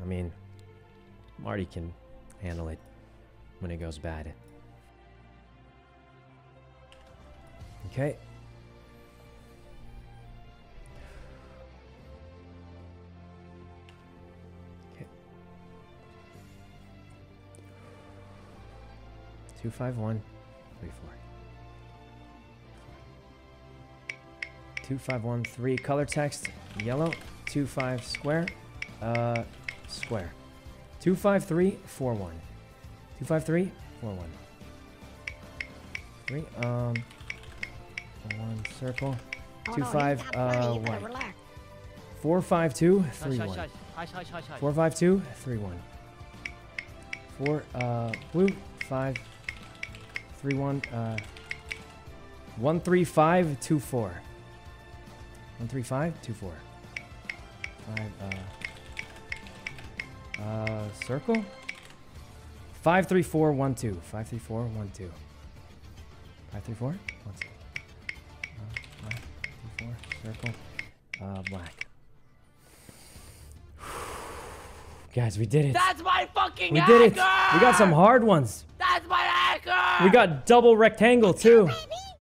I mean, Marty can handle it when it goes bad. Okay. Okay. 251 34. 2513 color text yellow 25 square square 25341 25341 3 one circle 25 white 45231 45231 4 blue 531 13524 13524 5 circle 53412 53412 534 534 circle black. Guys, we did it. That's my fucking We anchor! did it. We got some hard ones. That's my anchor! We got double rectangle too. Baby.